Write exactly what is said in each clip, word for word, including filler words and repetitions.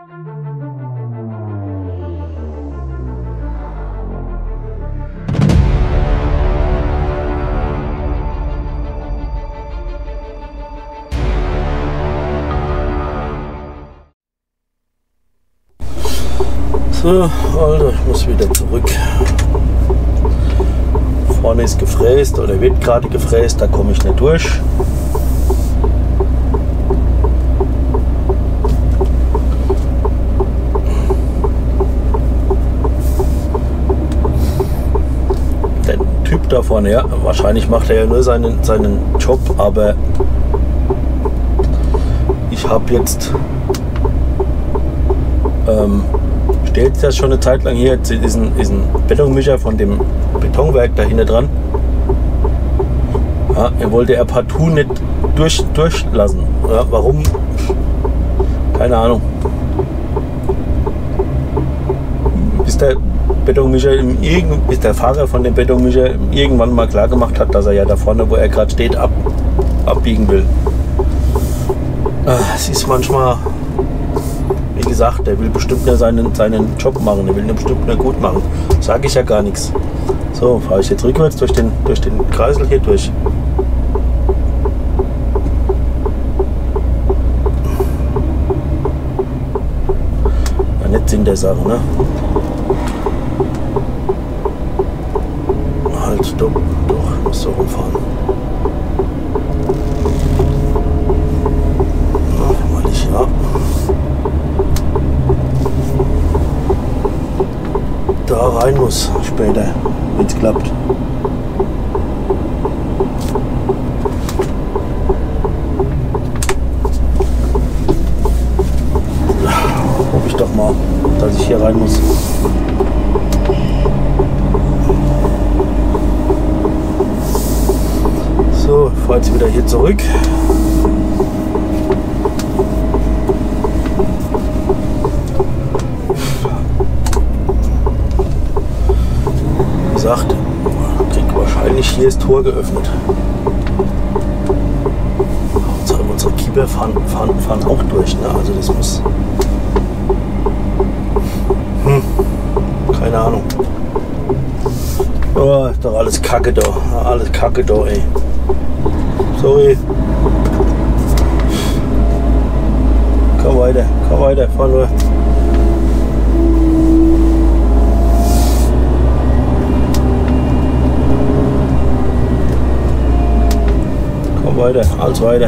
So, Alter, ich muss wieder zurück. Vorne ist gefräst oder wird gerade gefräst, da komme ich nicht durch. Der Typ da vorne, ja, wahrscheinlich macht er ja nur seinen, seinen Job, aber ich habe jetzt ähm, steht das schon eine Zeit lang hier, ist ein, ist ein Betonmischer von dem Betonwerk da hinten dran. Ja, er wollte er partout nicht durch, durchlassen. Ja, warum? Keine Ahnung. Bis der Betonmischer im Irgend, bis der Fahrer von dem Betonmischer irgendwann mal klar gemacht hat, dass er ja da vorne, wo er gerade steht, ab, abbiegen will. Es ist manchmal, wie gesagt, der will bestimmt nur seinen, seinen Job machen, der will ihn bestimmt nur gut machen. Sage ich ja gar nichts. So, fahre ich jetzt rückwärts durch den, durch den Kreisel hier durch. Ja, nicht Sinn der Sache, ne? Halt, stopp, doch, ich muss so rumfahren. Ja, weil ich, ja. Da rein muss später, wenn es klappt. Hoffe ich doch mal, dass ich hier rein muss. So, ich fahre jetzt wieder hier zurück. Gesagt, krieg wahrscheinlich hier das Tor geöffnet. Unsere, unsere Keeper fahren, fahren, fahren auch durch, ne? Also das muss. Hm, keine Ahnung. Oh, ist doch alles Kacke da. Alles Kacke da, ey. Sorry. Komm weiter, komm weiter, fahr nur. Weiter, alles weiter.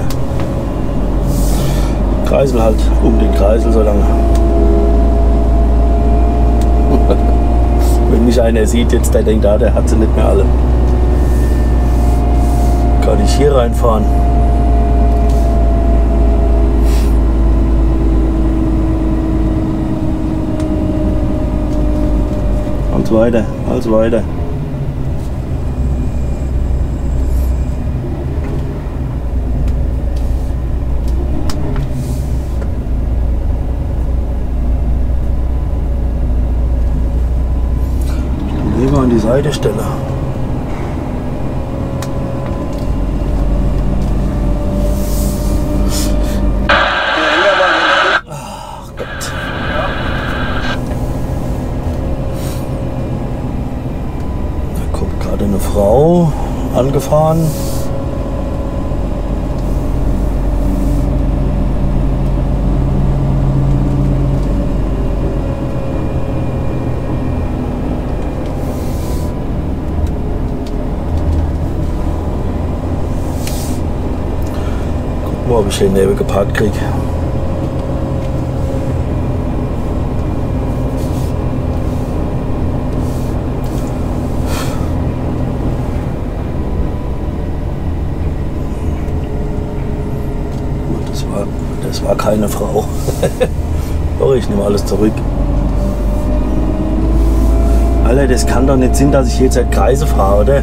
Kreisel halt, um den Kreisel so lange. Wenn mich einer sieht, jetzt der denkt, ah, der hat sie nicht mehr alle. Kann ich hier reinfahren. Alles weiter, alles weiter. An die Seite stelle. Ach Gott. Da kommt gerade eine Frau angefahren. Ob ich den Nebel geparkt kriege. Das war, das war keine Frau. Sorry, ich nehme alles zurück. Alter, das kann doch nicht sein, dass ich jetzt halt Kreise fahre, oder?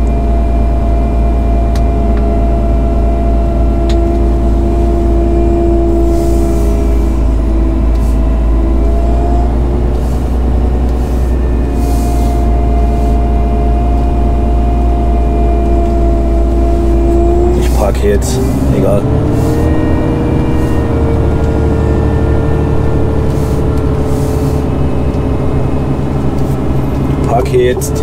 Jetzt egal. Okay, jetzt.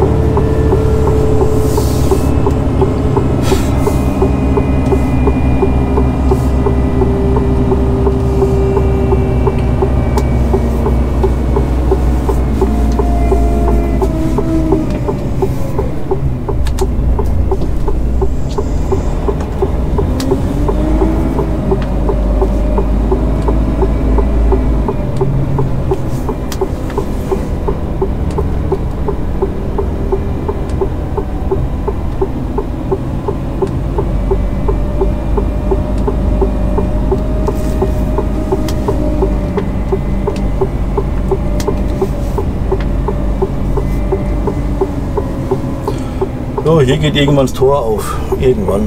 So, hier geht irgendwann das Tor auf. Irgendwann.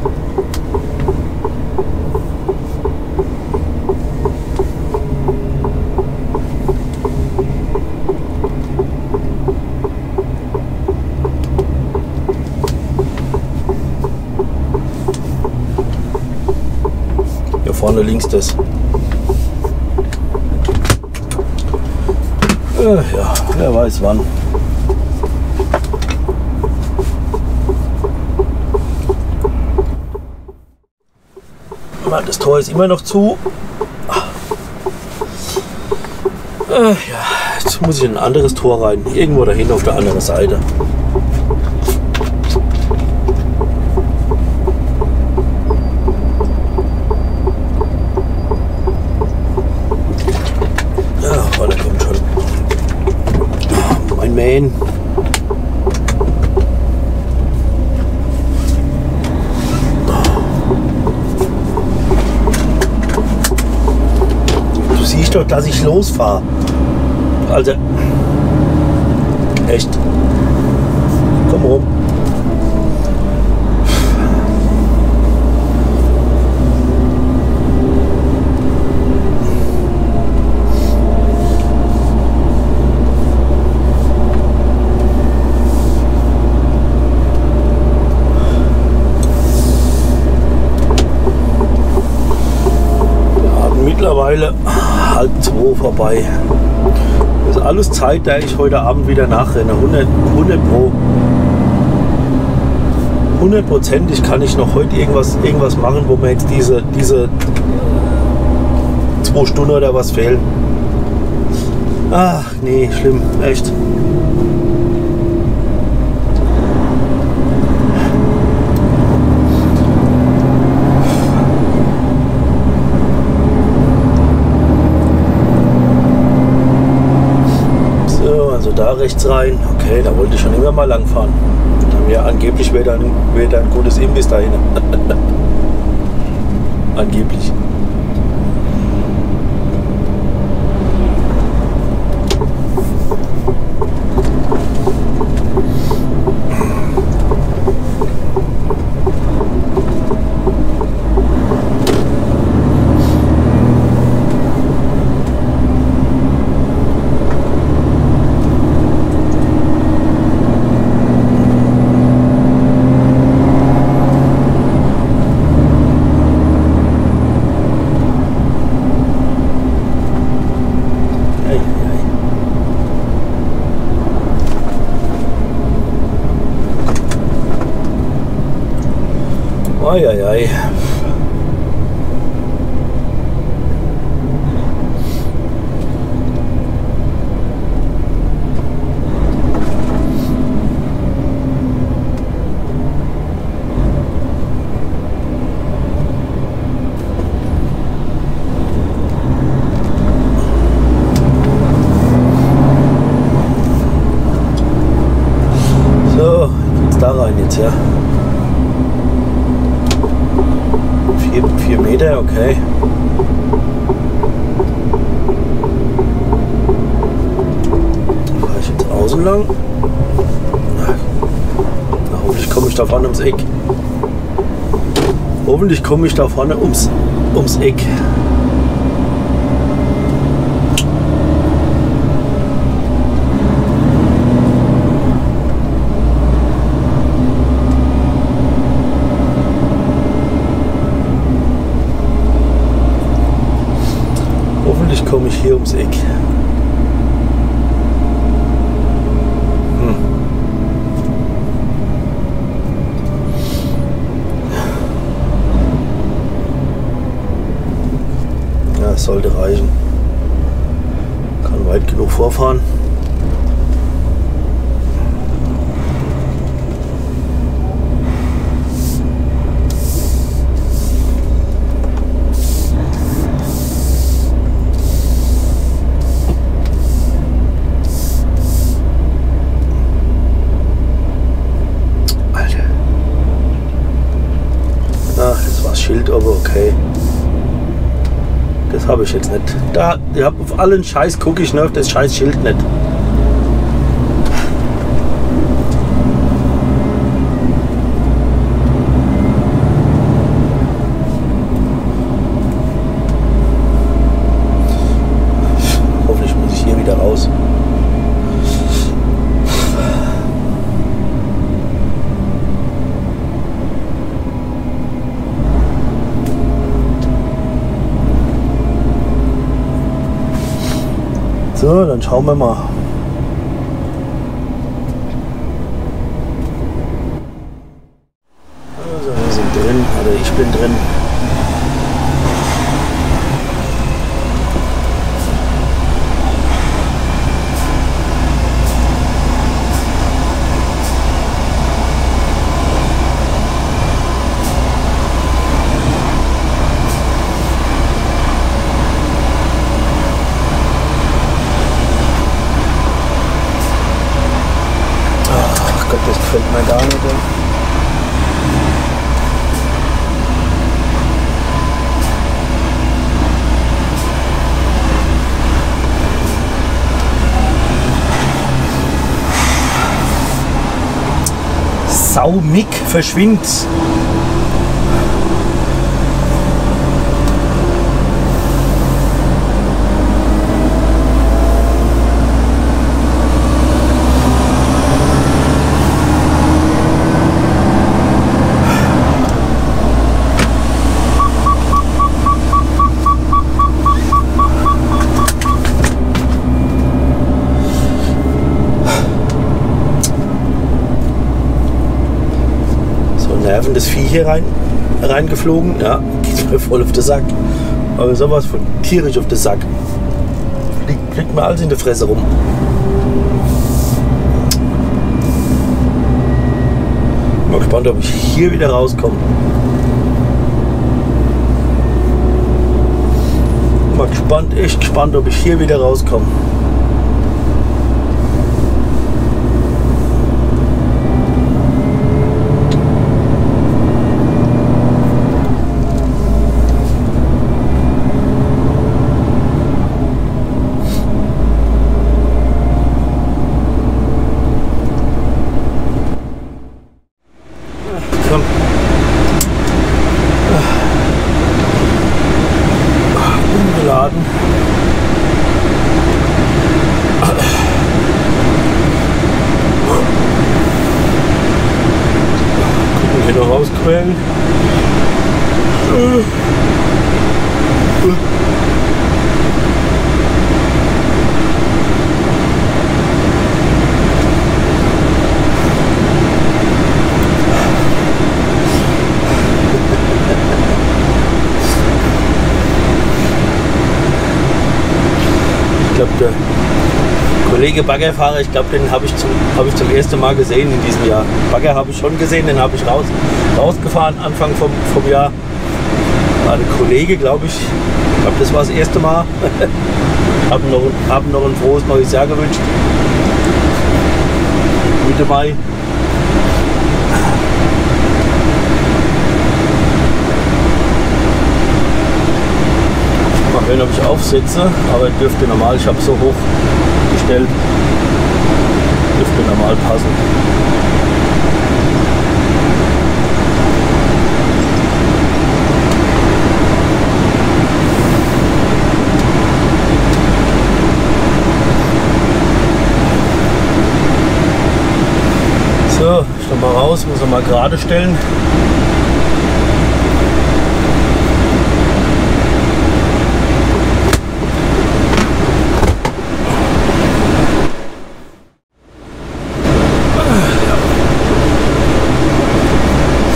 Hier vorne links das. Äh, ja, wer weiß wann. Das Tor ist immer noch zu. Äh, ja, jetzt muss ich in ein anderes Tor rein. Irgendwo dahin auf der anderen Seite. Ja, oh, der kommt schon. Oh, mein Man. Doch, dass ich losfahre. Also, echt. Komm rum. Wir haben mittlerweile halb zwei vorbei. Das ist alles Zeit, da ich heute Abend wieder nachrenne. hundert, hundert Pro. hundertprozentig kann ich noch heute irgendwas, irgendwas machen, wo mir jetzt diese, diese zwei Stunden oder was fehlen. Ach nee, schlimm, echt. Da rechts rein, okay, da wollte ich schon immer mal lang fahren. Ja, angeblich wäre da, wär da ein gutes Imbiss dahin. Angeblich. Eieiei. So, geht's da rein jetzt, ja. vier Meter, okay. Fahre ich jetzt außen lang? Na, hoffentlich komme ich da vorne ums Eck. Hoffentlich komme ich da vorne ums, ums Eck. Komme ich hier ums Eck. sollte reichen. Kann weit genug vorfahren. Schild, aber okay. Das habe ich jetzt nicht. Da, ich habe auf allen Scheiß gucke ich, ne, auf das scheiß Schild nicht. Hoffentlich muss ich hier wieder raus. So, dann schauen wir mal. Also, wir sind drin, oder ich bin drin. Das gefällt mir gar nicht. Sau Mick, verschwind! Nervendes Vieh hier rein, reingeflogen. Ja, geht mir voll auf den Sack. Aber sowas von tierisch auf den Sack. Fliegt, fliegt mir alles in der Fresse rum. Mal gespannt, ob ich hier wieder rauskomme. Mal gespannt, echt gespannt, ob ich hier wieder rauskomme. Umgeladen. Gucken, hier noch rausquellen. Ich glaube, der Kollege Baggerfahrer, ich glaube, den habe ich, zum, hab ich zum ersten Mal gesehen in diesem Jahr. Bagger habe ich schon gesehen, den habe ich raus, rausgefahren Anfang vom, vom Jahr. War der Kollege, glaube ich. Ich glaube, das war das erste Mal. Haben noch, hab noch ein frohes neues Jahr gewünscht. Mitte Mai. Mal hören, ob ich aufsetze, aber dürfte normal, ich habe so hoch gestellt, dürfte normal passen. So, ich noch mal raus, muss er mal gerade stellen.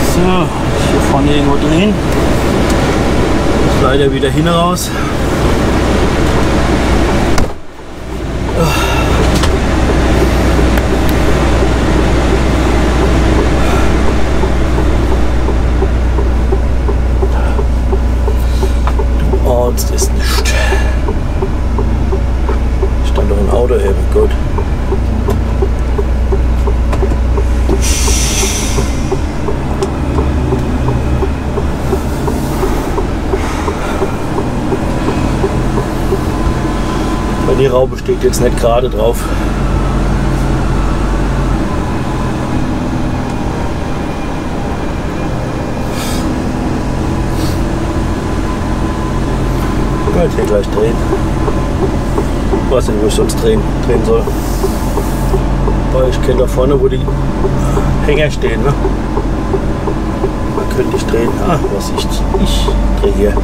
Hier vorne irgendwo drehen. Leider wieder hin raus. Gut. Die Raube steht jetzt nicht gerade drauf. Ich werde hier gleich drehen. Ich weiß nicht, wo ich sonst drehen, drehen soll. Weil ich kenne da vorne, wo die Hänger stehen. Ne? Da könnte ich drehen. Ah, was ich, ich drehe hier.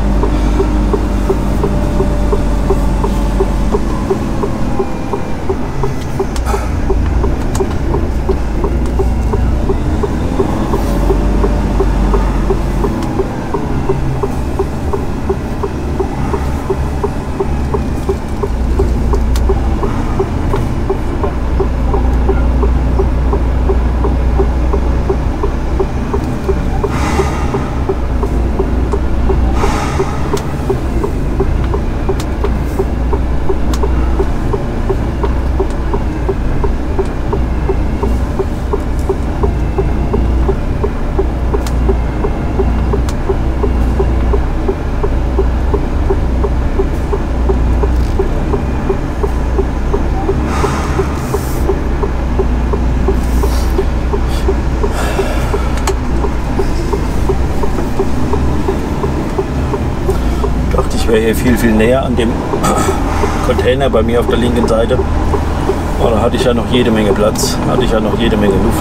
Ich wäre hier viel, viel näher an dem Container bei mir auf der linken Seite. Aber da hatte ich ja noch jede Menge Platz, hatte ich ja noch jede Menge Luft.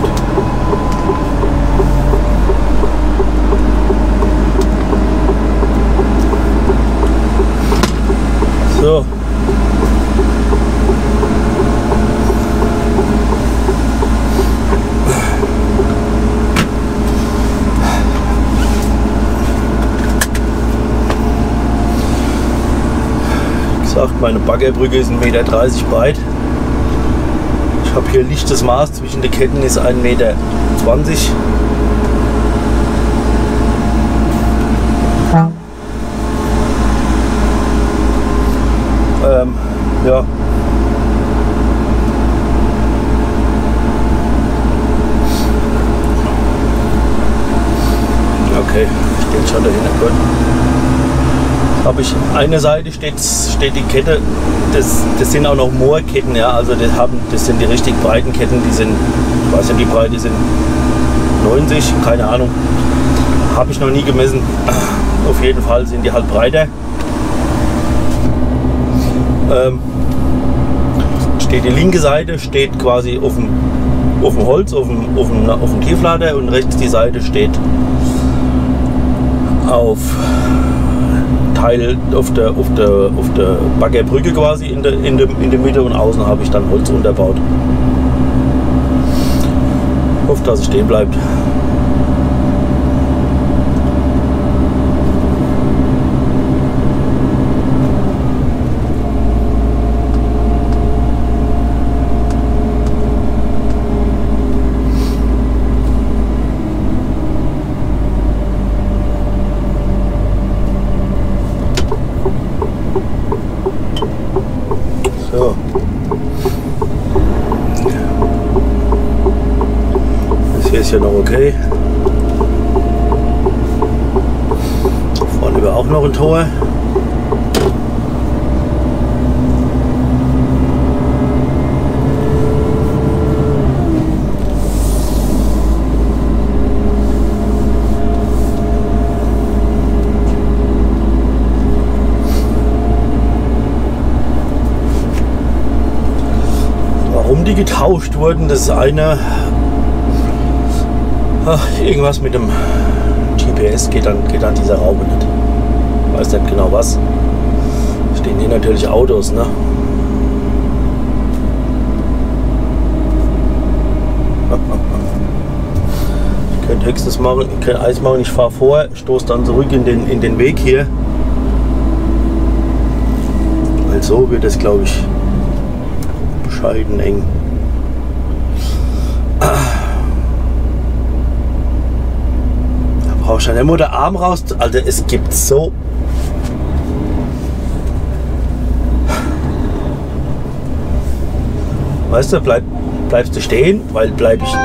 So. Meine Baggerbrücke ist ein Meter dreißig breit. Ich habe hier lichtes Maß zwischen den Ketten, ist ein Meter zwanzig. Ähm, ja. Okay, steht schon dahinter. Gut. Habe ich eine Seite steht, steht die Kette, das, das sind auch noch Moorketten, ja, also das, haben, das sind die richtig breiten Ketten, die sind, ich weiß nicht, wie breit die sind, neunzig, keine Ahnung, habe ich noch nie gemessen, auf jeden Fall sind die halt breiter. Ähm, steht die linke Seite, steht quasi auf dem, auf dem Holz, auf dem, auf, dem, auf dem Tieflader und rechts die Seite steht auf Teil auf der, auf der, auf der Baggerbrücke quasi in der, in, der, in der Mitte und außen habe ich dann Holz unterbaut. Hoffe, dass es stehen bleibt. So. Das hier ist ja noch okay. Vorne wäre auch noch ein Tor. Die getauscht wurden, das ist eine ach, irgendwas mit dem G P S geht dann, geht an dieser Raube nicht. Ich weiß nicht genau was. Stehen hier natürlich Autos, ne? Ich könnte höchstens machen, ich könnte Eis machen, ich fahre vor, stoße dann zurück in den, in den Weg hier. Weil so wird es, glaube ich, bescheiden eng. Da brauchst du dann immer den Arm raus. Alter, es gibt so. Weißt du, bleib, bleibst du stehen, weil bleib ich.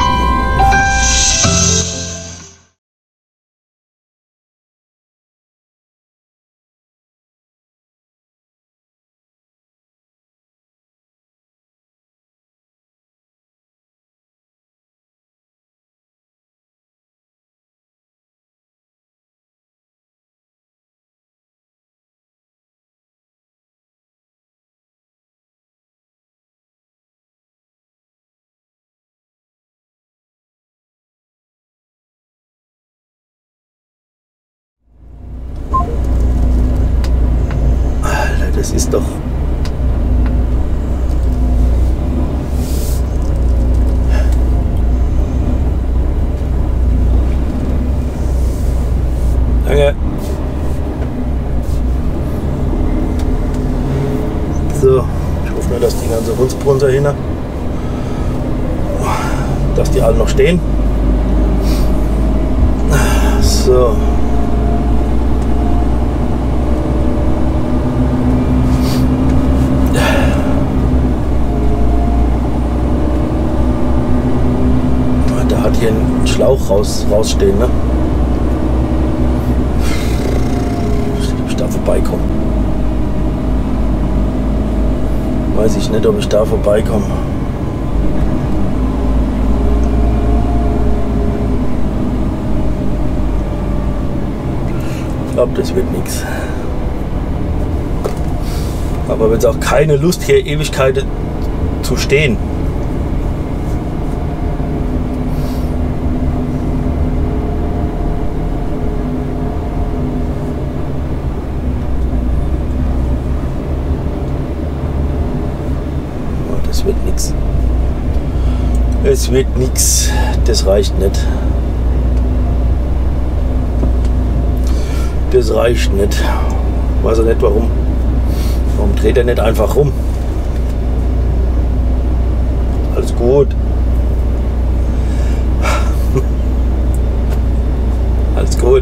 Das ist doch. Danke. So, ich hoffe nur, dass die ganze Hundsbrunse hin, dass die alle noch stehen. So. Hat hier einen Schlauch raus, rausstehen, ne? Ob ich da vorbeikomme. Weiß ich nicht, ob ich da vorbeikomme. Ich glaube, das wird nichts. Aber jetzt auch keine Lust, hier Ewigkeiten zu stehen. Wird nichts. Es wird nichts. Das reicht nicht. Das reicht nicht. Weiß auch nicht warum. Warum dreht er nicht einfach rum? Alles gut. Alles gut.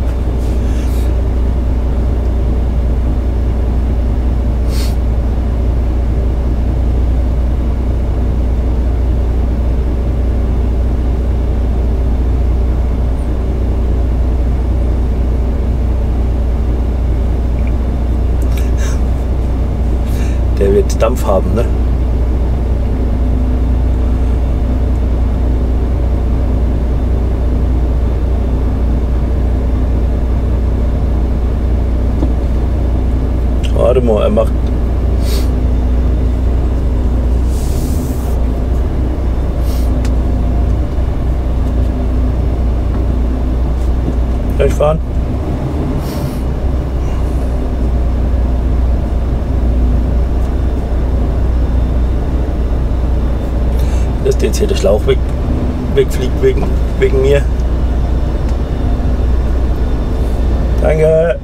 Der wird Dampf haben, ne? Warte mal, er macht. Kann ich fahren? Dass jetzt hier der Schlauch weg, wegfliegt wegen, wegen mir. Danke.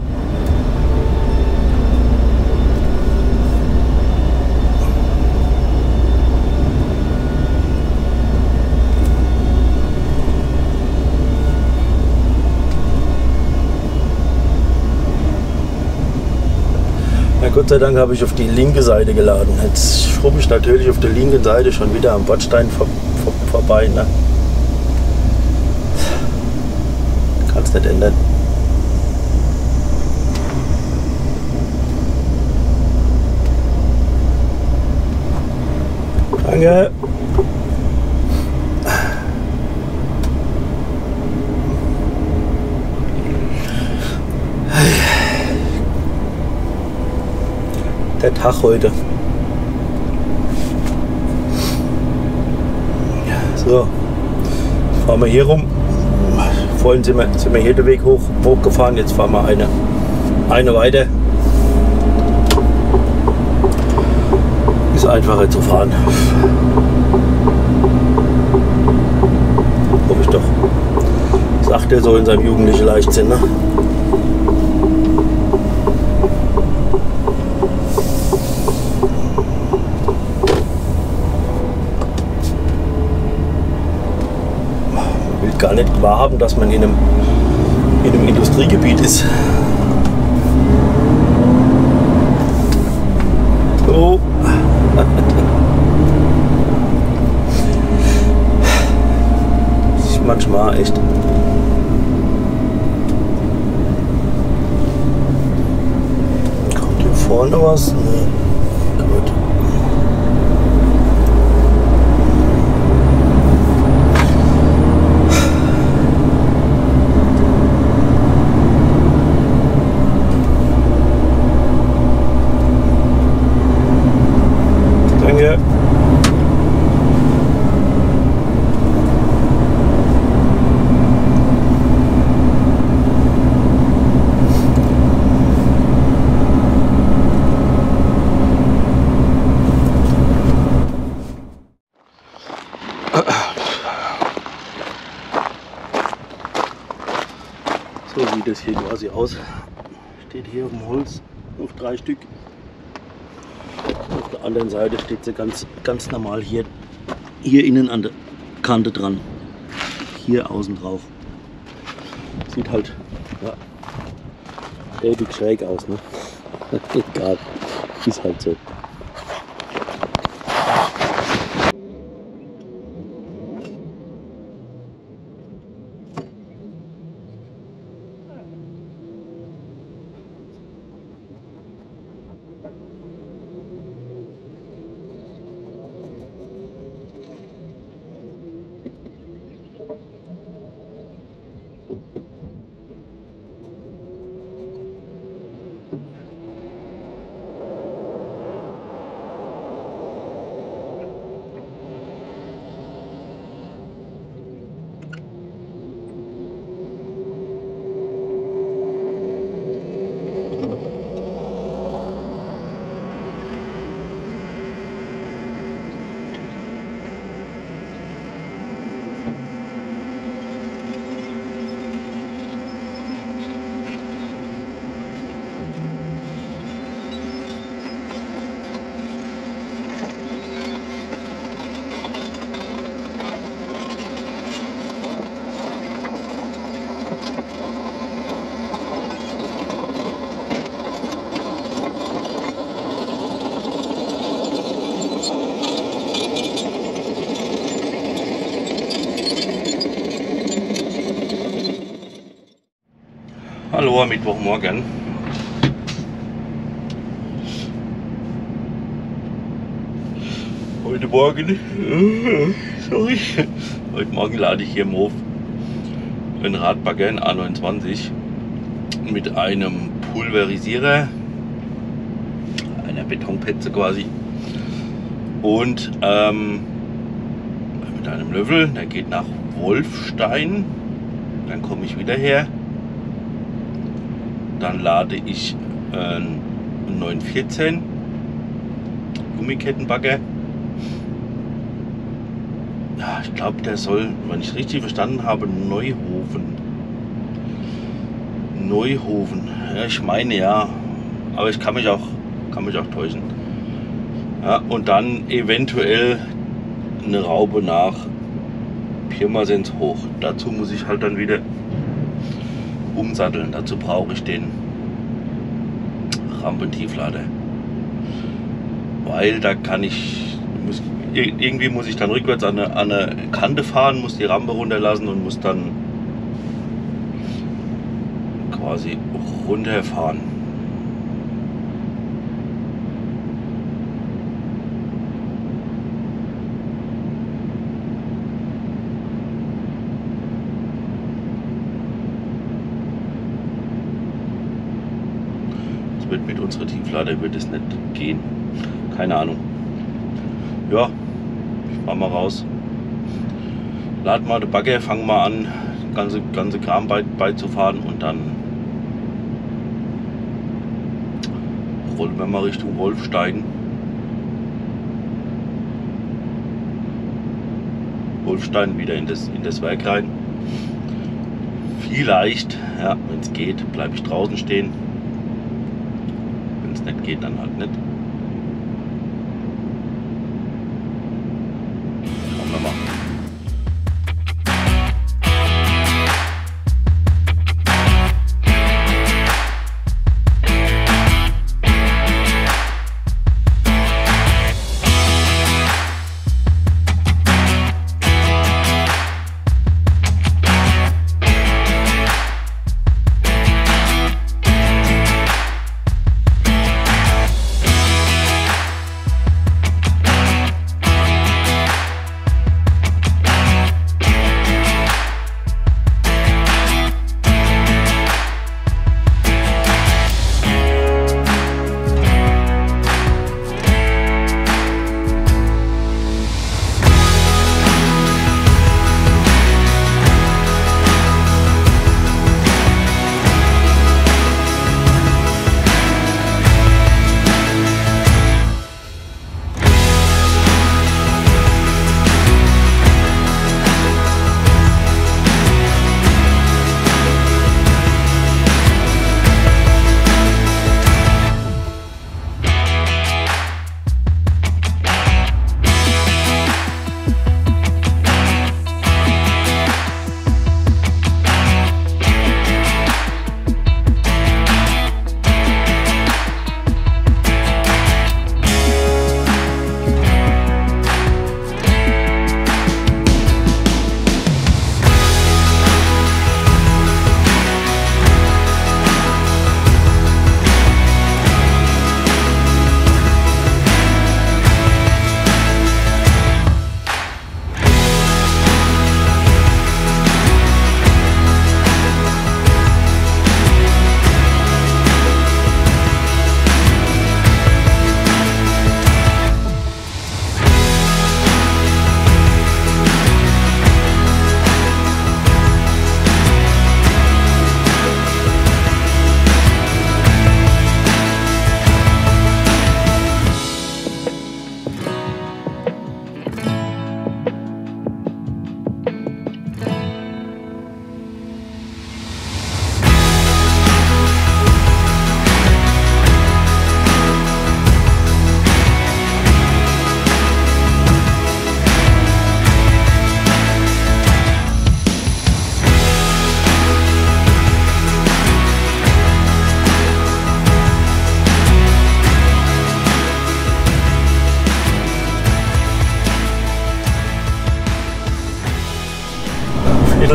Ja, Gott sei Dank habe ich auf die linke Seite geladen. Jetzt schrubbe ich natürlich auf der linken Seite schon wieder am Bordstein vor, vor, vorbei. Ne? Kann's nicht ändern. Danke. Der Tag heute. So, fahren wir hier rum. Vorhin sind wir, sind wir hier den Weg hoch, hochgefahren, jetzt fahren wir eine, eine weiter. Ist einfacher zu fahren. Hoffe ich doch. Sagt er so in seinem jugendlichen Leichtsinn, ne? Gar nicht wahrhaben, dass man in einem, in einem Industriegebiet ist. So. Echt? Kommt hier vorne was? Nee. Gut. Danke. So sieht es hier quasi aus. Steht hier auf dem Holz auf drei Stück. Auf der anderen Seite steht sie ganz, ganz normal hier, hier innen an der Kante dran. Hier außen drauf. Sieht halt ja, ewig schräg aus, ne? Egal, ist halt so. Hallo, Mittwochmorgen. Heute Morgen, sorry, heute Morgen lade ich hier im Hof einen Radbagger, einen A neunundzwanzig, mit einem Pulverisierer, einer Betonpetze quasi, und ähm, mit einem Löffel. Der geht nach Wolfstein, dann komme ich wieder her. Dann lade ich äh, einen neun vierzehn Gummikettenbagger. Ja, ich glaube, der soll, wenn ich es richtig verstanden habe, Neuhofen. Neuhofen. Ja, ich meine ja, aber ich kann mich auch, kann mich auch täuschen. Ja, und dann eventuell eine Raube nach Pirmasens hoch. Dazu muss ich halt dann wieder umsatteln. Dazu brauche ich den Rampentieflader, weil da kann ich muss, irgendwie muss ich dann rückwärts an eine, an eine Kante fahren, muss die Rampe runterlassen und muss dann quasi runterfahren. Wird mit unserer Tieflader wird es nicht gehen. Keine Ahnung. Ja, ich fahr mal raus. Lad mal den Bagger, fang mal an, ganze, ganze Kram bei, beizufahren und dann rollen wir mal Richtung Wolfstein. Wolfstein wieder in das, in das Werk rein. Vielleicht, ja, wenn es geht, bleibe ich draußen stehen. Wenn es nicht geht, dann halt nicht. Schauen wir mal.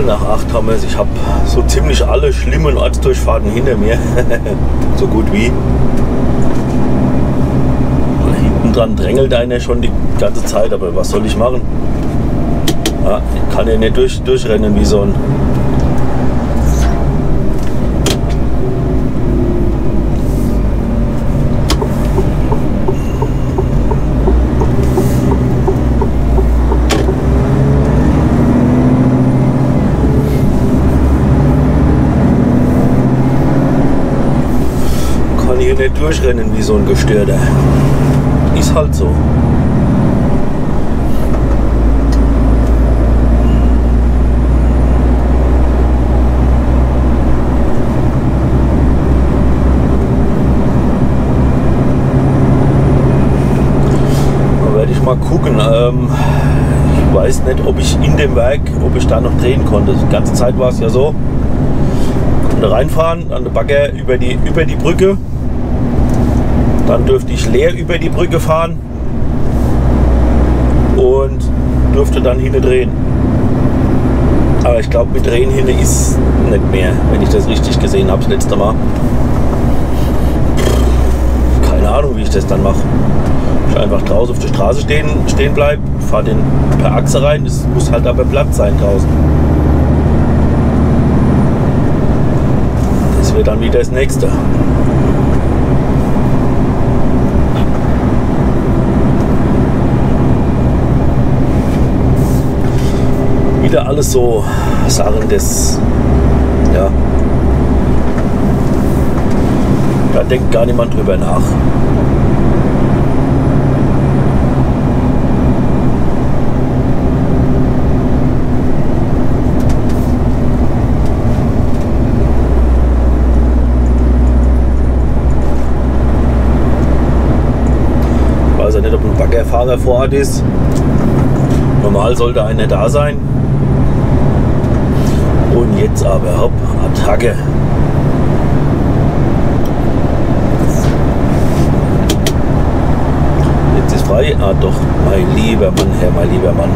Viertel nach acht haben wir es. Ich habe so ziemlich alle schlimmen Ortsdurchfahrten hinter mir. So gut wie. Hinten dran drängelt einer schon die ganze Zeit, aber was soll ich machen? Ja, ich kann ja nicht durch, durchrennen wie so ein... Nicht durchrennen wie so ein Gestörter. Ist halt so. Da werde ich mal gucken. Ähm, ich weiß nicht, ob ich in dem Werk, ob ich da noch drehen konnte. Die ganze Zeit war es ja so. Konnte reinfahren, an der Bagger über die, über die Brücke. Dann dürfte ich leer über die Brücke fahren und dürfte dann hinten drehen. Aber ich glaube, mit Drehen hinten ist nicht mehr, wenn ich das richtig gesehen habe das letzte Mal. Keine Ahnung, wie ich das dann mache. Ich einfach draußen auf der Straße stehen, stehen bleibe, fahre den per Achse rein. Es muss halt aber Platz sein draußen. Das wird dann wieder das nächste. Wieder alles so Sachen des, ja, da denkt gar niemand drüber nach. Ich weiß ja nicht, ob ein Baggerfahrer vor Ort ist. Normal sollte einer da sein. Und jetzt aber, hopp, Attacke. Jetzt ist frei. Ah doch, mein lieber Mann, Herr, mein lieber Mann.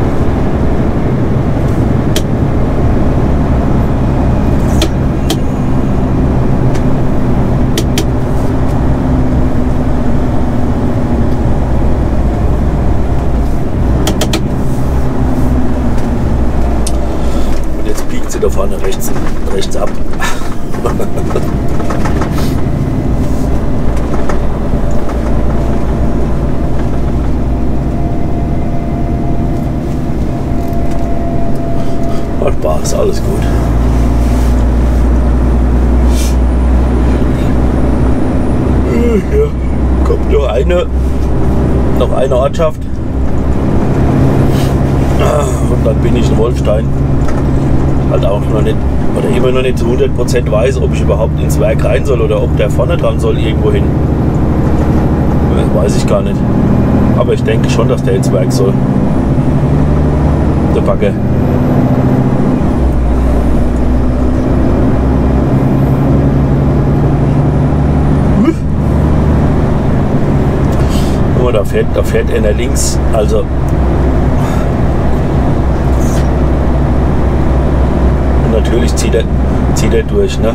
Da vorne rechts, rechts ab. Macht Spaß, alles gut. Hier kommt noch eine, noch eine Ortschaft. Und dann bin ich in Wolfstein. Halt auch noch nicht, oder immer noch nicht zu hundert Prozent weiß, ob ich überhaupt ins Werk rein soll oder ob der vorne dran soll irgendwo hin. Das weiß ich gar nicht. Aber ich denke schon, dass der ins Werk soll. Der Bagger. Guck mal, da fährt, da fährt einer links, also natürlich zieht er, zieht er durch, ne?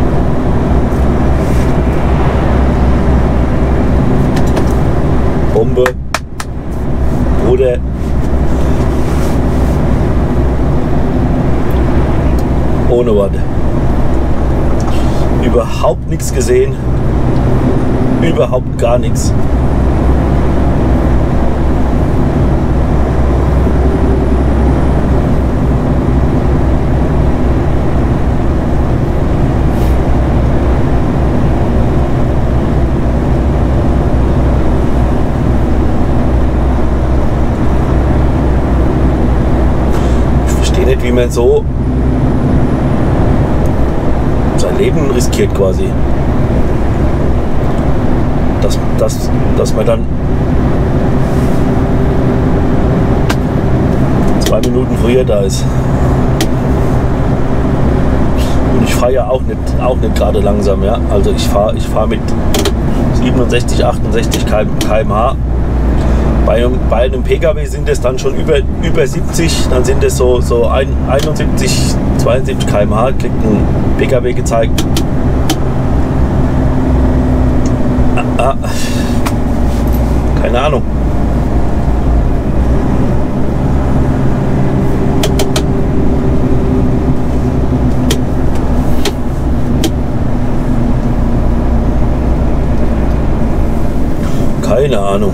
Bombe. Oder ohne Worte. Überhaupt nichts gesehen. Überhaupt gar nichts. Wie man so sein Leben riskiert quasi. Dass, dass, dass man dann zwei Minuten früher da ist. Und ich fahre ja auch nicht, auch nicht gerade langsam. Ja? Also ich fahre ich fahr mit siebenundsechzig, achtundsechzig Kilometer pro Stunde Bei einem, bei einem P K W sind es dann schon über, über siebzig, dann sind es so, so einundsiebzig, zweiundsiebzig Kilometer pro Stunde, kriegt ein P K W gezeigt. Ah, ah. Keine Ahnung. Keine Ahnung.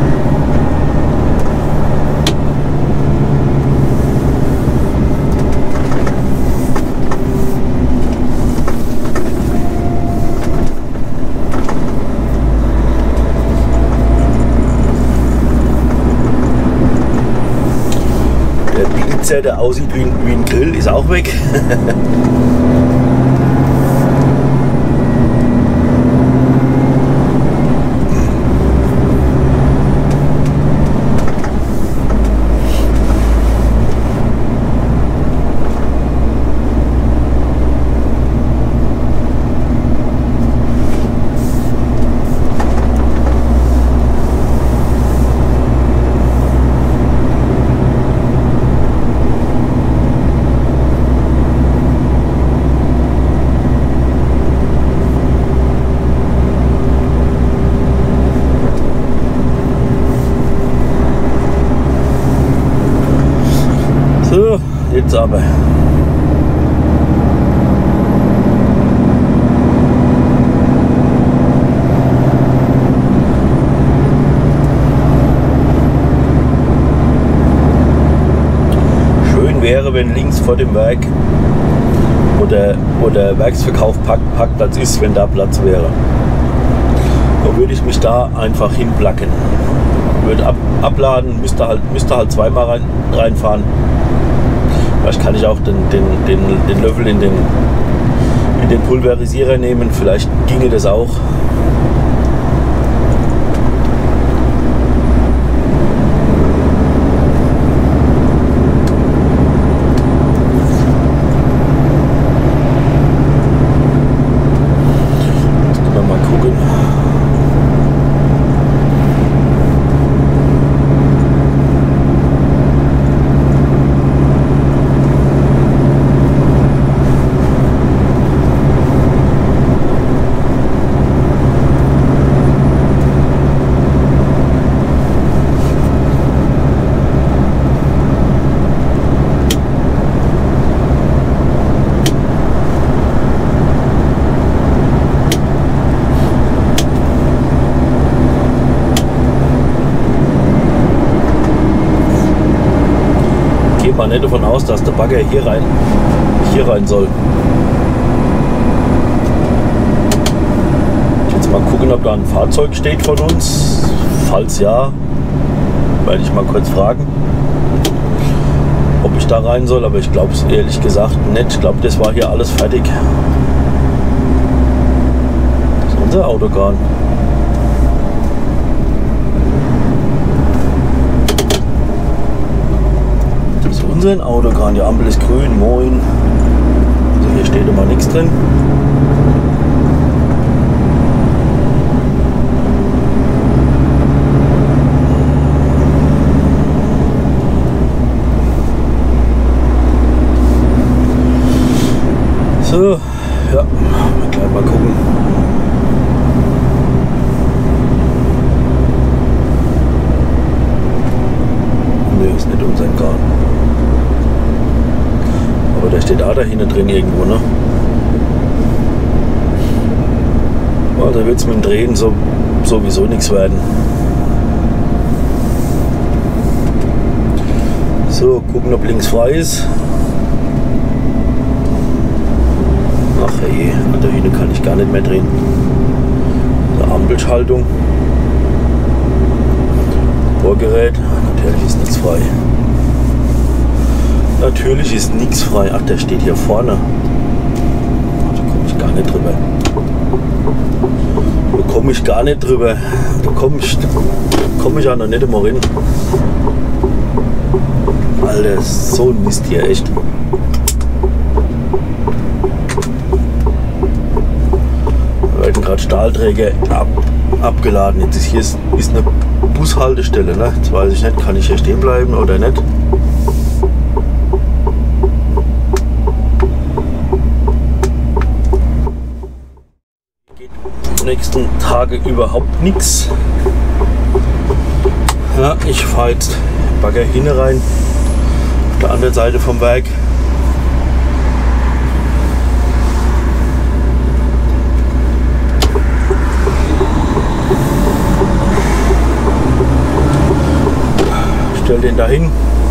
Der Blitzer, der aussieht wie ein, wie ein Grill, ist auch weg. So, jetzt aber. Schön wäre, wenn links vor dem Werk oder, oder Werksverkauf Park, Parkplatz ist, wenn da Platz wäre. Dann würde ich mich da einfach hinplacken. Würde ab, abladen, müsste halt, müsste halt zweimal rein, reinfahren. Vielleicht kann ich auch den, den, den, den Löffel in den, in den Pulverisierer nehmen, vielleicht ginge das auch. Jetzt können wir mal gucken. Geht man nicht davon aus, dass der Bagger hier rein, hier rein soll. Jetzt mal gucken, ob da ein Fahrzeug steht von uns. Falls ja, werde ich mal kurz fragen, ob ich da rein soll, aber ich glaube es ehrlich gesagt nicht. Ich glaube, das war hier alles fertig. Das ist unser Autokran. Ein Autokran, die Ampel ist grün, moin. Also hier steht immer nichts drin. So, ja, gleich mal gucken. Ne, ist nicht unser Kran. Aber der steht auch da hinten drin irgendwo, ne? Also wird es mit dem Drehen so, sowieso nichts werden. So, gucken, ob links frei ist. Ach hey, da hinten kann ich gar nicht mehr drehen. Eine Ampelschaltung. Bohrgerät, natürlich ist nichts frei. Natürlich ist nichts frei. Ach, der steht hier vorne. Da komme ich gar nicht drüber. Da komme ich gar nicht drüber. Da komme ich, komm ich auch noch nicht immer hin. Alter, so ein Mist hier, echt. Da werden gerade Stahlträger ab, abgeladen. Jetzt ist hier ist, ist eine Bushaltestelle. Ne? Jetzt weiß ich nicht, kann ich hier stehen bleiben oder nicht. Geht die nächsten Tage überhaupt nichts. Ja, ich fahre jetzt Bagger hin rein. Auf der anderen Seite vom Werk. Stell den dahin.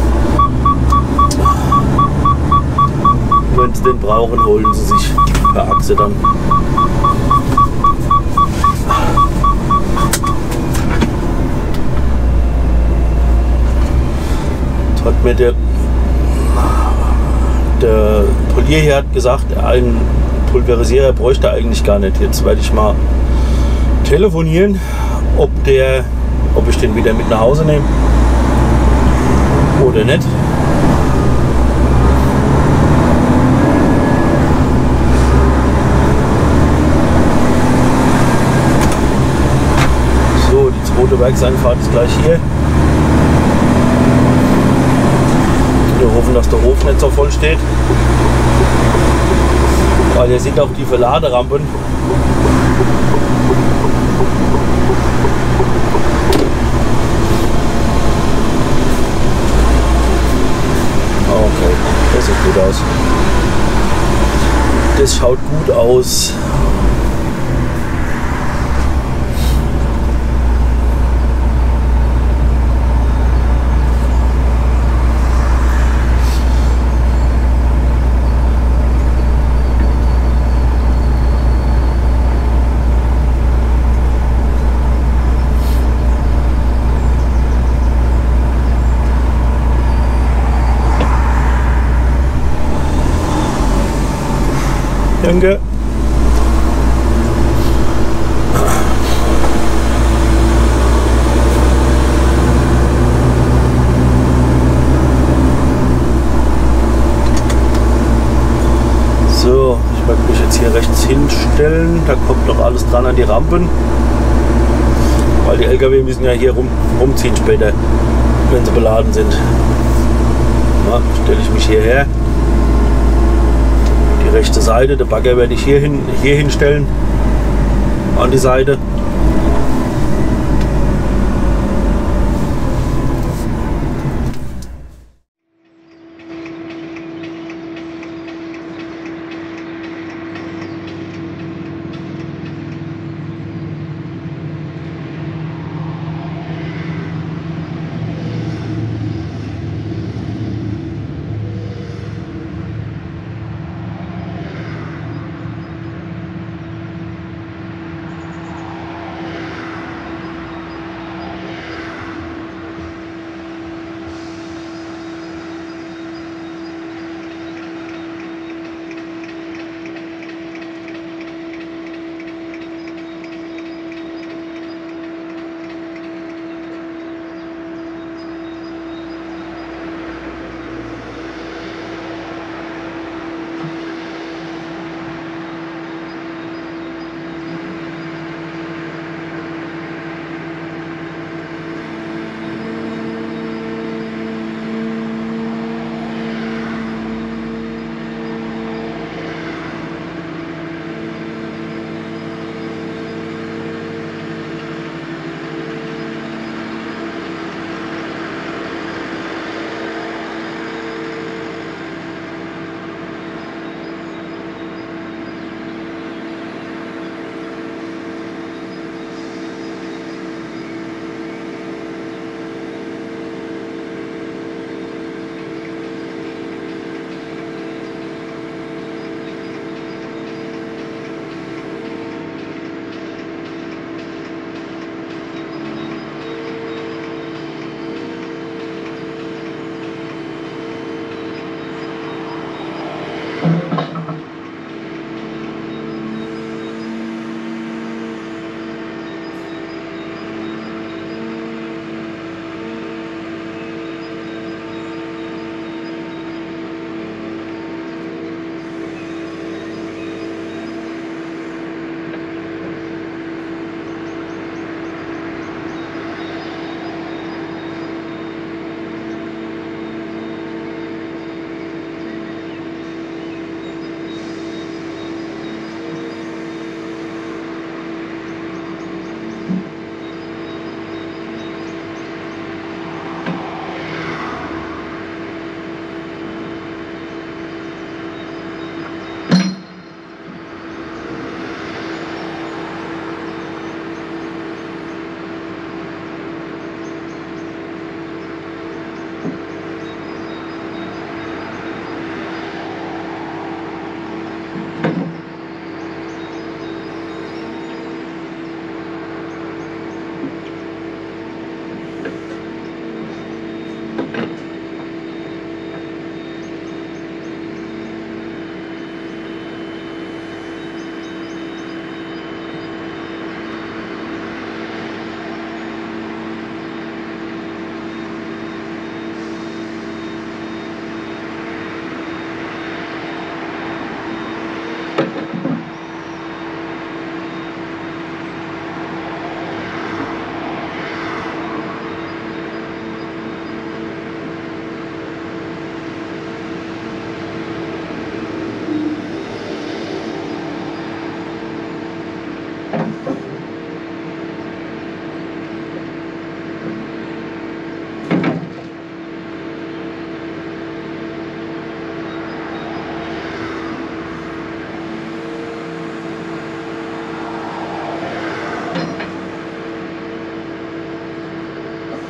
Wenn sie den brauchen, holen sie sich per Achse dann. Jetzt hat mir der, der Polier hier hat gesagt, einen Pulverisierer bräuchte er eigentlich gar nicht. Jetzt werde ich mal telefonieren, ob der, ob ich den wieder mit nach Hause nehme oder nicht. So, die zweite Werkseinfahrt ist gleich hier. Wir hoffen, dass der Hof nicht so voll steht. Weil hier sind auch die Verladerampen. Okay, das sieht gut aus. Das schaut gut aus. Danke. So, ich werde mich jetzt hier rechts hinstellen. Da kommt noch alles dran an die Rampen. Weil die L K W müssen ja hier rum, rumziehen später, wenn sie beladen sind. Na, stelle ich mich hierher. Die rechte Seite, der Bagger werde ich hier, hin, hier hinstellen, an die Seite.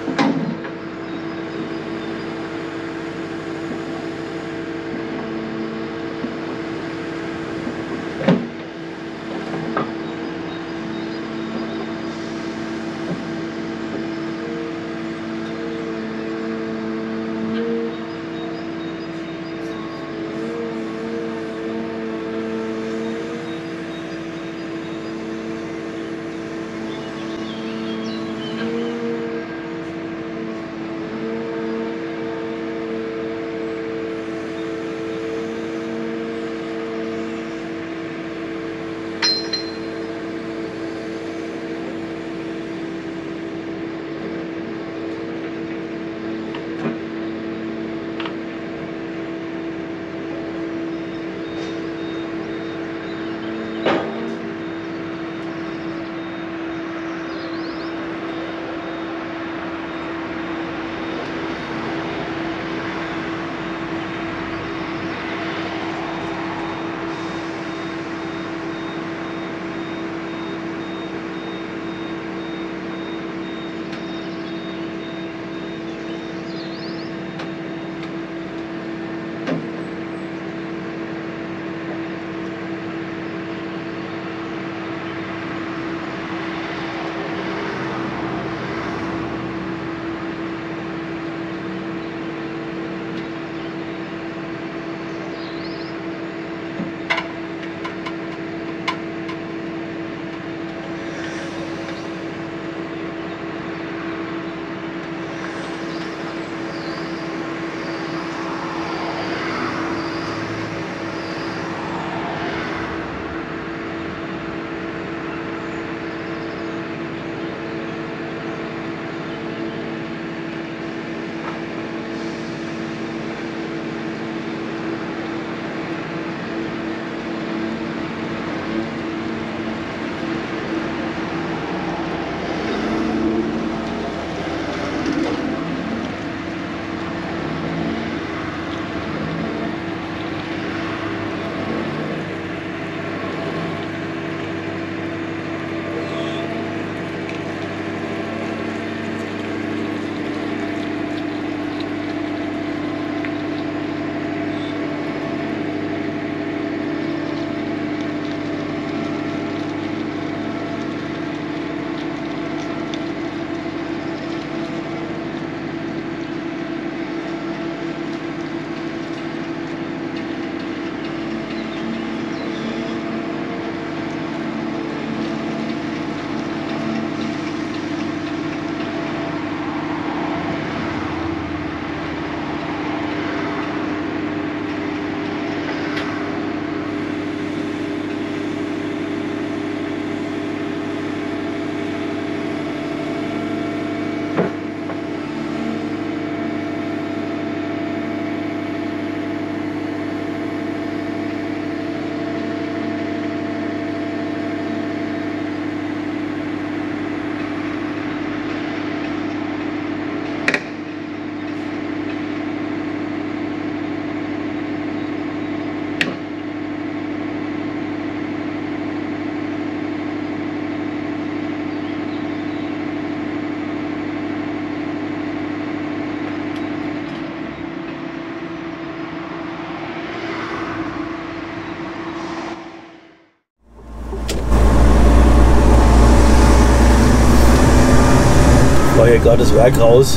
war hier gerade das Werk raus.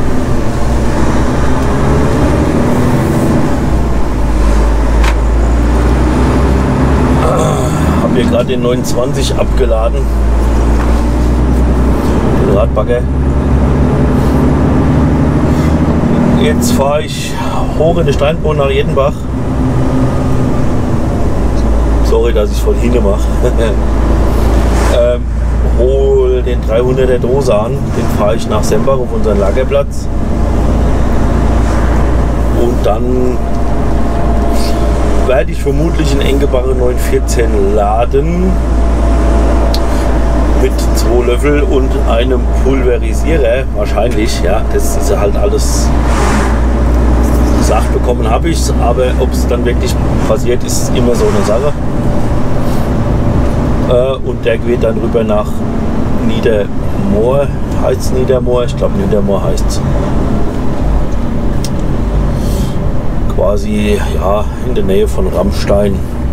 Ah, habe hier gerade den neunundzwanzig abgeladen, den Radbagger. Jetzt fahre ich hoch in den Steinbrunnen nach Jedenbach. Sorry, dass ich es von hinten mache. ähm, hol den dreihunderter Dose an, den fahre ich nach Sembach auf unseren Lagerplatz. Und dann werde ich vermutlich in Engebache neun vierzehn laden. Mit zwei Löffel und einem Pulverisierer. Wahrscheinlich, ja. Das ist halt alles gesagt bekommen habe ich es, aber ob es dann wirklich passiert, ist immer so eine Sache. Äh, und der geht dann rüber nach Niedermoor, heißt es Niedermoor? Ich glaube Niedermoor heißt es. Quasi ja in der Nähe von Rammstein.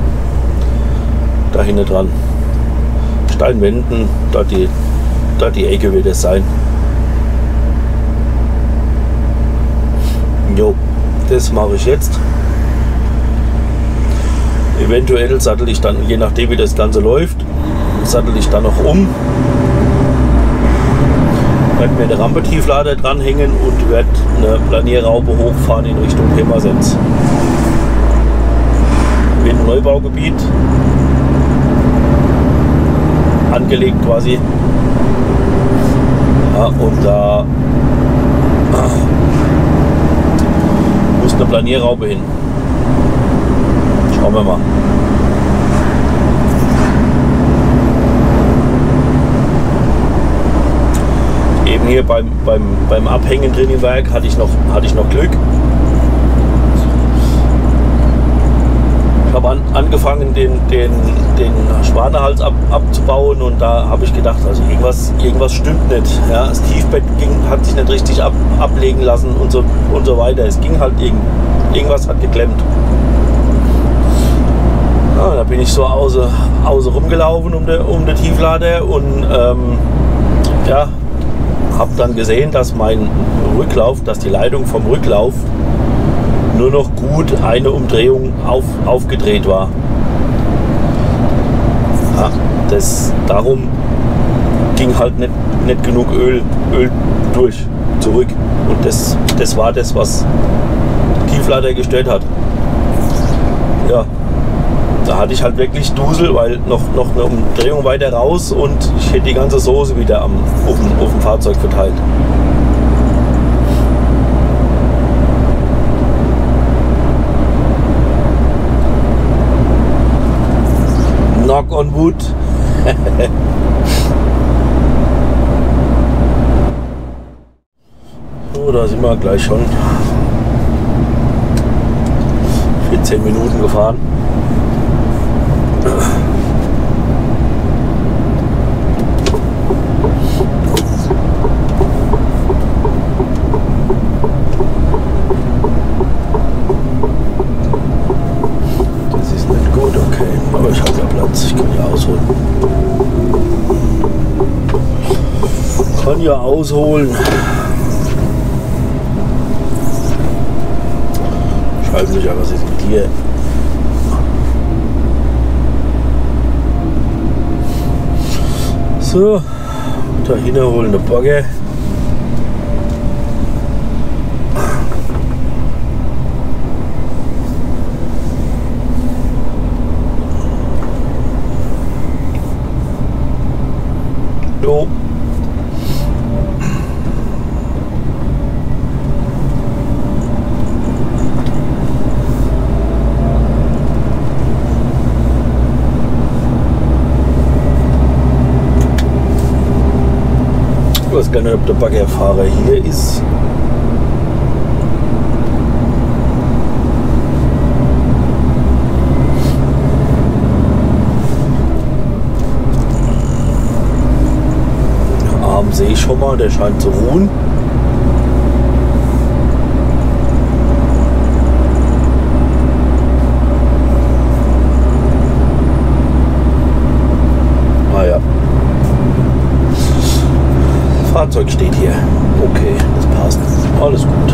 Da hinten dran. Steinwenden, da die, da die Ecke wird es sein. Jo, das mache ich jetzt. Eventuell sattel ich dann, je nachdem wie das Ganze läuft, sattel ich dann noch um. Werde mir eine Rampetieflader dranhängen und werde eine Planierraube hochfahren in Richtung Pirmasens. In ein Neubaugebiet. Angelegt quasi. Ja, und da muss eine Planierraube hin. Schauen wir mal. Eben hier beim, beim, beim Abhängen drin im Werk hatte ich noch, hatte ich noch Glück. Ich habe an, angefangen, den, den, den Schwanehals ab, abzubauen und da habe ich gedacht, also irgendwas, irgendwas stimmt nicht. Ja, das Tiefbett ging, hat sich nicht richtig ab, ablegen lassen und so, und so weiter. Es ging halt irgend, irgendwas hat geklemmt. Ja, da bin ich so außer, außer rumgelaufen um den um der Tieflader und ähm, ja, habe dann gesehen, dass mein Rücklauf, dass die Leitung vom Rücklauf nur noch gut eine Umdrehung auf, aufgedreht war. Ja, das, darum ging halt nicht, nicht genug Öl, Öl durch, zurück. Und das, das war das, was die Tieflader gestört hat. Ja, da hatte ich halt wirklich Dusel, weil noch, noch eine Umdrehung weiter raus und ich hätte die ganze Soße wieder am, auf, dem, auf dem Fahrzeug verteilt. Knock on wood. So, da sind wir gleich schon vierzehn Minuten gefahren. Das ist nicht gut, okay. Aber ich habe ja Platz, ich kann ja ausholen. Kann ja ausholen. Schreiben sich aber, was ist mit dir? So, dahin holen der Bagger. Jo. Ich weiß gar nicht, ob der Baggerfahrer hier ist. Den Arm sehe ich schon mal, der scheint zu ruhen. Ah ja. Fahrzeug steht hier. Okay, das passt. Alles gut.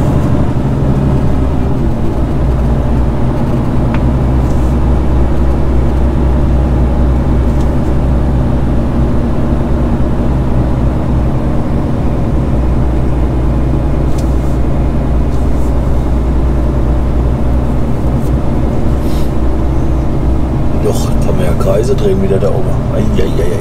Doch, kann man ja Kreise drehen wieder da oben. Eieieiei.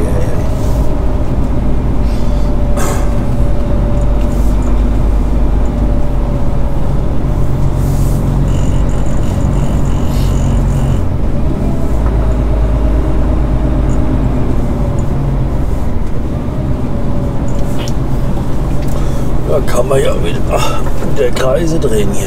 Da kann man ja wieder ach, der Kreise drehen hier.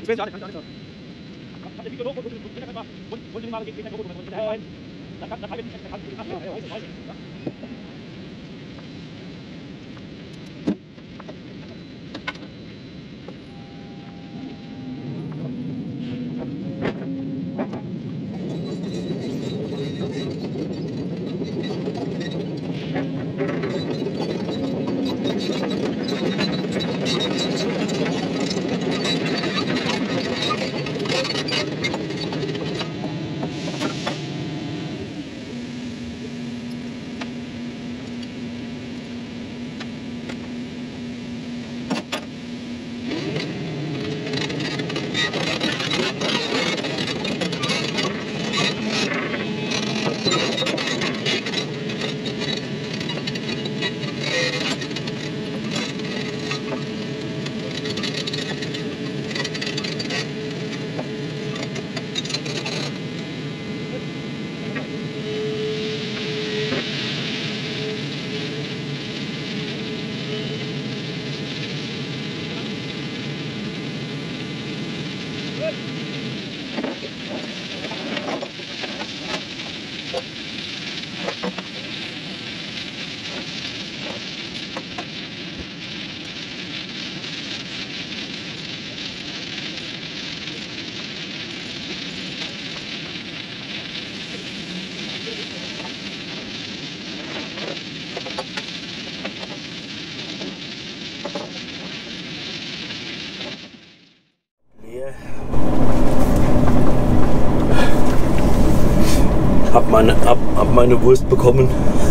Hab meine, hab, hab meine Wurst bekommen.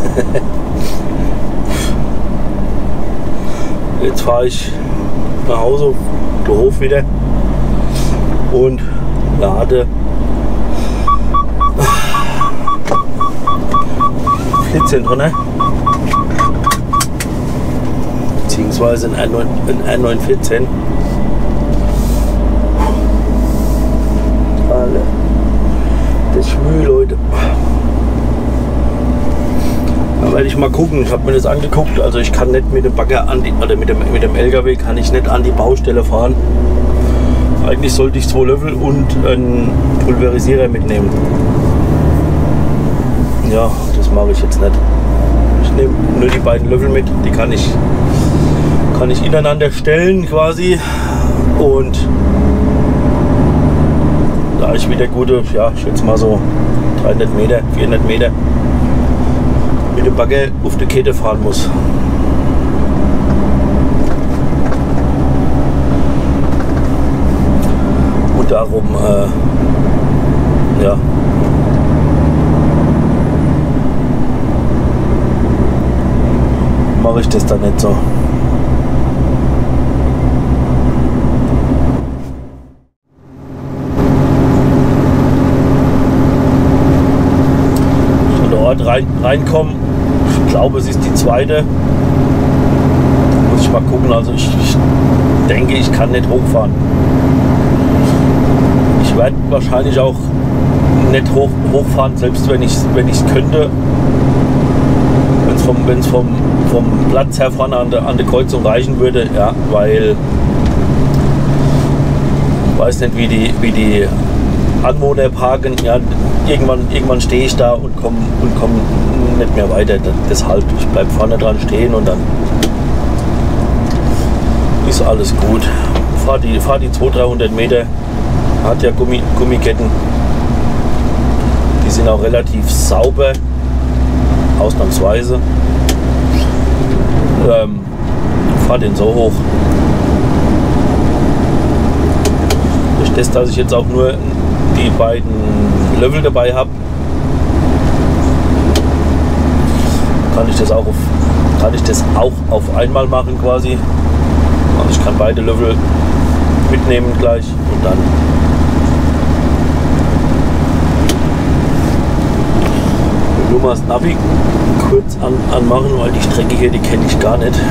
Jetzt fahre ich nach Hause, der Hof wieder und lade vierzehn Tonner beziehungsweise ein R neun vierzehn. Alle. Das ist Mühe, Leute. Da werde ich mal gucken. Ich habe mir das angeguckt. Also ich kann nicht mit dem Bagger an die, oder mit dem, mit dem L K W kann ich nicht an die Baustelle fahren. Eigentlich sollte ich zwei Löffel und einen Pulverisierer mitnehmen. Ja, das mache ich jetzt nicht. Ich nehme nur die beiden Löffel mit. Die kann ich, kann ich ineinander stellen quasi. Und da ich wieder gute, ja, ich schätze mal so dreihundert Meter, vierhundert Meter mit dem Bagger auf die Kette fahren muss. Und darum, äh, ja, mache ich das dann nicht so. Rein, reinkommen. Ich glaube, es ist die zweite. Da muss ich mal gucken. Also ich, ich denke, ich kann nicht hochfahren. Ich werde wahrscheinlich auch nicht hoch, hochfahren, selbst wenn ich es wenn ich's könnte. Wenn es vom, wenn's vom, vom Platz her vorne an der, an der Kreuzung reichen würde. Ja, weil ich weiß nicht, wie die, wie die Anwohner parken. Ja, irgendwann, irgendwann stehe ich da und komme und komm nicht mehr weiter. Deshalb, ich bleibe vorne dran stehen und dann ist alles gut. Fahr die, fahr die zweihundert, dreihundert Meter. Hat ja Gummi, Gummiketten. Die sind auch relativ sauber. Ausnahmsweise. Ähm, fahr den so hoch. Durch das, dass ich jetzt auch nur die beiden Löffel dabei habe, kann ich das auch auf, kann ich das auch auf einmal machen quasi. Also ich kann beide Löffel mitnehmen gleich und dann nur mal das Navi kurz an, anmachen, weil die Strecke hier, die kenne ich gar nicht.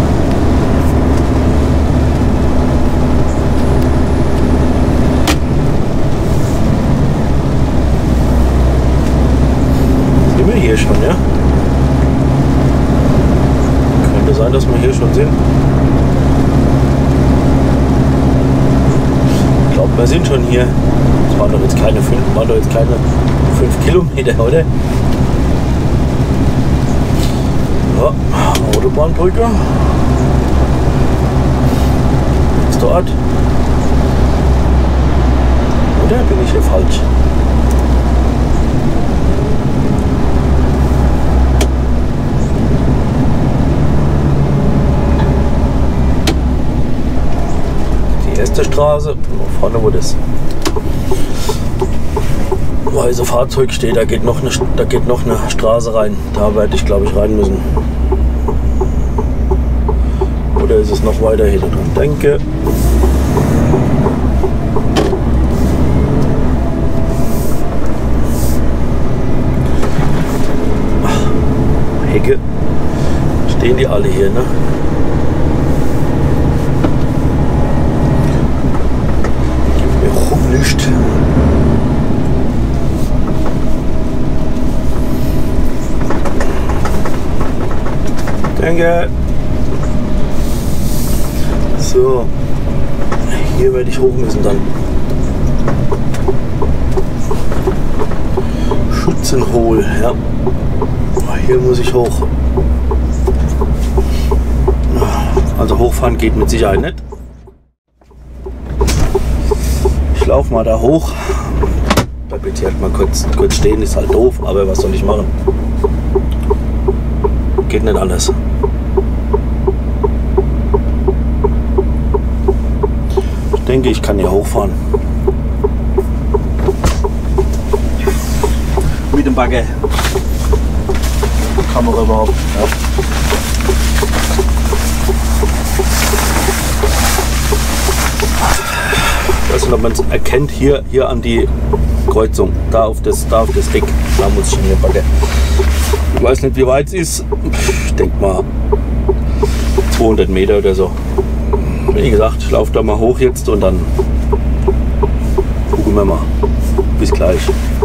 Hier schon, ja? Könnte sein, dass wir hier schon sind. Ich Wir sind schon hier. Das waren doch jetzt keine fünf, waren doch jetzt keine fünf Kilometer, oder? Ja, Autobahnbrücke. Ist dort. Oder bin ich hier falsch? Die erste Straße, vorne wo das weiße Fahrzeug steht, da geht noch eine, da geht noch eine Straße rein. Da werde ich, glaube ich, rein müssen. Oder ist es noch weiter hier dran? Danke. Hecke. Stehen die alle hier, ne? Gibt mir Rumlicht. Danke. So, hier werde ich hoch müssen dann. Schützenhol, ja. Hier muss ich hoch. Also hochfahren geht mit Sicherheit nicht. Ich laufe mal da hoch. Bleib jetzt hier halt mal kurz, kurz stehen, ist halt doof, aber was soll ich machen? Geht nicht anders. Ich denke, ich kann hier hochfahren. Mit dem Bagger. Kamera überhaupt. Ja. Ich weiß nicht, ob man es erkennt, hier, hier an die Kreuzung, da auf das, da auf das Deck, da muss ich hier Bagger. Ich weiß nicht, wie weit es ist. Ich denke mal zweihundert Meter oder so. Wie gesagt, ich laufe da mal hoch jetzt und dann gucken wir mal. Bis gleich.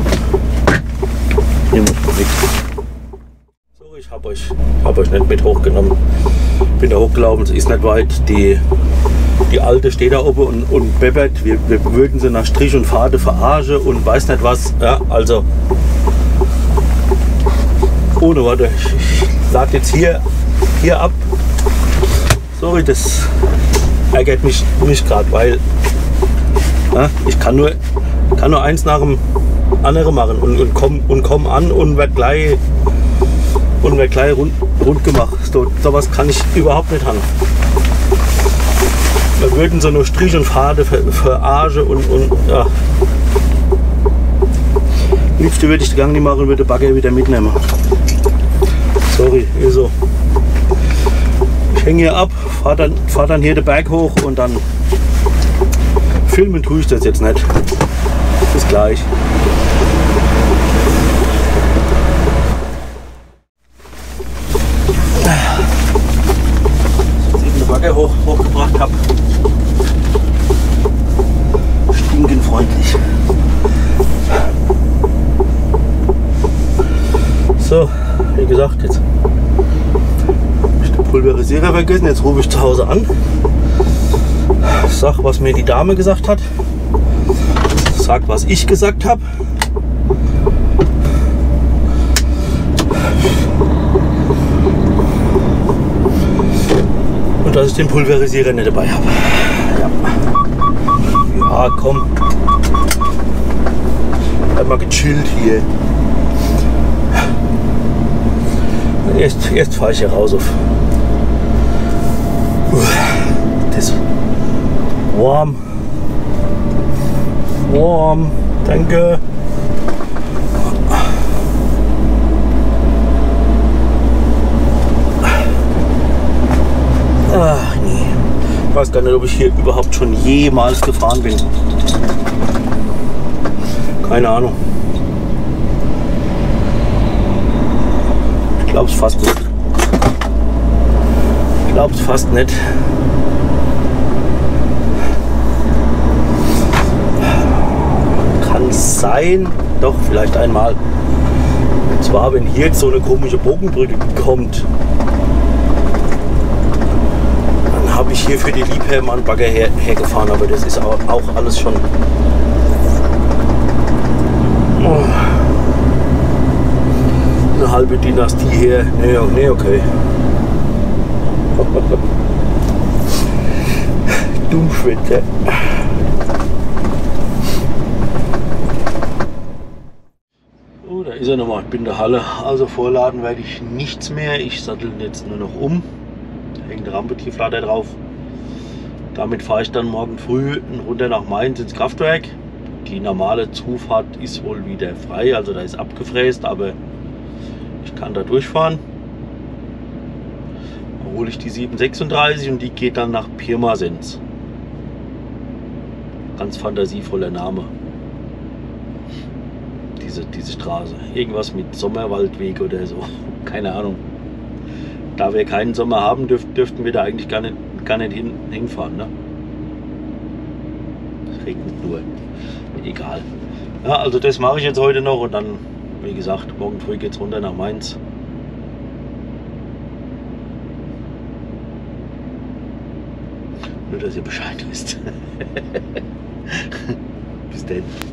Hier muss man mit. Sorry, ich habe euch, hab euch nicht mit hochgenommen. Bin da hochgelaufen, es ist nicht weit. Die, die Alte steht da oben und, und bebbert. Wir, wir würden sie nach Strich und Faden verarschen und weiß nicht was. Ja, also ohne Worte. Ich, ich lade jetzt hier, hier ab. Sorry, das ärgert mich nicht gerade, weil ja, ich kann nur, kann nur eins nach dem anderen machen und, und komm, und komm an und werd gleich, und werd gleich rund, rund gemacht. So, sowas kann ich überhaupt nicht haben. Wir würden so nur Strich und Faden ver, verarschen und, und ja. Liebste würde ich den Gang nicht machen und würde den Bagger wieder mitnehmen. Sorry, ist so. Ich hänge hier ab, fahre dann, fahr dann hier den Berg hoch und dann filmen tue ich das jetzt nicht. Bis gleich. Als ich den Bagger hoch, hochgebracht habe, stinkend freundlich. So, wie gesagt, jetzt habe ich den Pulverisierer vergessen. Jetzt rufe ich zu Hause an. Sag, was mir die Dame gesagt hat. Sag, was ich gesagt habe. Und dass ich den Pulverisierer nicht dabei habe. Ja, ja komm. Einmal gechillt hier. Erst, erst fahre ich hier raus auf. Das ist warm. Warm. Danke. Ach nee. Ich weiß gar nicht, ob ich hier überhaupt schon jemals gefahren bin. Keine Ahnung. Ich glaub's fast nicht. Ich glaub's fast nicht. Kann sein, doch vielleicht einmal. Und zwar, wenn hier jetzt so eine komische Bogenbrücke kommt, dann habe ich hier für die Liebherren einen Bagger her, hergefahren, aber das ist auch, auch alles schon. Oh, eine halbe Dynastie her. Nee, nee, okay. Dummschwätzer. Oh, da ist er nochmal. Ich bin in der Halle. Also vorladen werde ich nichts mehr. Ich sattel jetzt nur noch um. Da hängt der Rampetieflader drauf. Damit fahre ich dann morgen früh runter nach Mainz ins Kraftwerk. Die normale Zufahrt ist wohl wieder frei. Also da ist abgefräst, aber ich kann da durchfahren. Dann hole ich die sieben sechsunddreißig und die geht dann nach Pirmasens. Ganz fantasievoller Name. Diese, diese Straße. Irgendwas mit Sommerwaldweg oder so. Keine Ahnung. Da wir keinen Sommer haben, dürf, dürften wir da eigentlich gar nicht, gar nicht hin, hinfahren. Ne? Es regnet nur. Egal. Ja, also das mache ich jetzt heute noch und dann, wie gesagt, morgen früh geht es runter nach Mainz. Nur, dass ihr Bescheid wisst. Bis dann.